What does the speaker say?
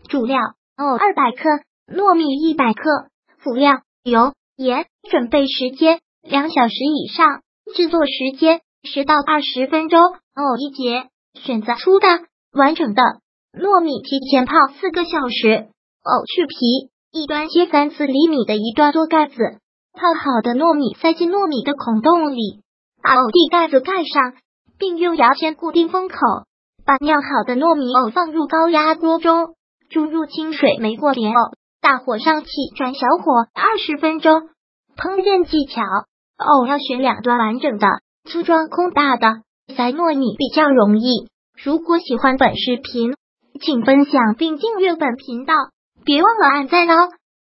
主料藕200克，糯米100克，辅料油、盐。准备时间2小时以上，制作时间10到20分钟。藕一节，选择粗的、完整的糯米，提前泡4个小时。藕去皮，一端切3/4厘米的一段做盖子，泡好的糯米塞进糯米的孔洞里，把藕蒂盖子盖上，并用牙签固定封口。把酿好的糯米藕放入高压锅中，注入清水没过莲藕，大火上起转小火20分钟。烹饪技巧：藕要选2端完整的，粗壮空大的，塞糯米比较容易。如果喜欢本视频，请分享并订阅本频道，别忘了按赞哦。